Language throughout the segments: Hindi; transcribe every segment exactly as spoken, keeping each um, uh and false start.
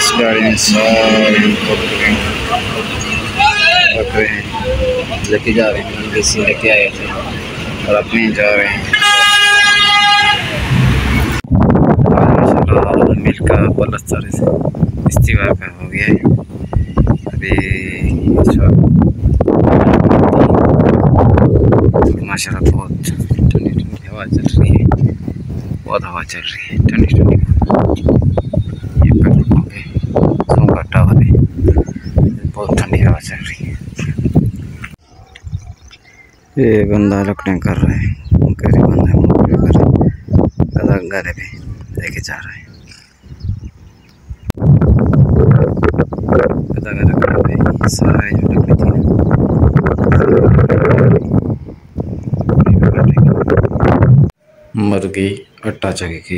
इस गाड़ी में सारे बकरे हैं, लेके जा रहे हैं। देसी लेके आए थे और अपने जा रहे हैं। मिल का पलस्तर इस्तीवा का हो गया है। अभी माशाल्लाह बहुत ठंडी ठंडी हवा चल रही है, बहुत हवा चल रही है ठंडी ठंडी। ये पेट्रोल पंप है, सोनका टावर है, बहुत ठंडी हवा चल रही है। ये बंदा लकड़ियाँ कर रहा है, गरीब बंदा है, गधा गधे पे लेके जा रहा है। गधा गधा खड़ा है, सारे जो लकड़ी थी मर गई आटा चक्की की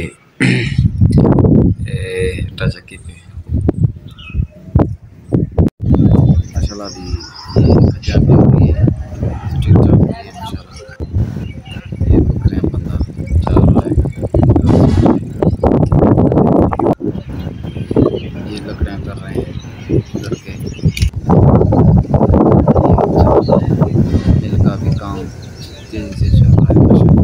आटा चक्की पे। माशाल्लाह भी खजाना हो गई है, ठीक ठाक हो गई है माशाल्लाह। ये बकरियां बंदा चल रहा है, ये लकड़ियां कर रहे हैं लड़के। मिल का भी काम तेजी से चल रहा है माशाल्लाह।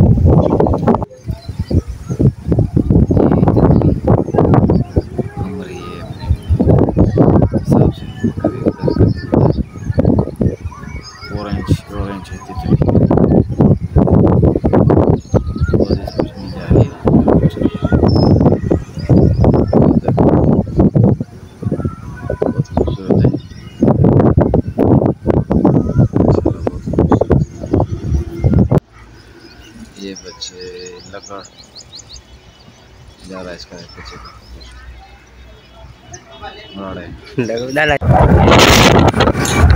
ऑरेंज ऑरेंज है ये बच्चे लगा जा रहा है इसका बच्चे का।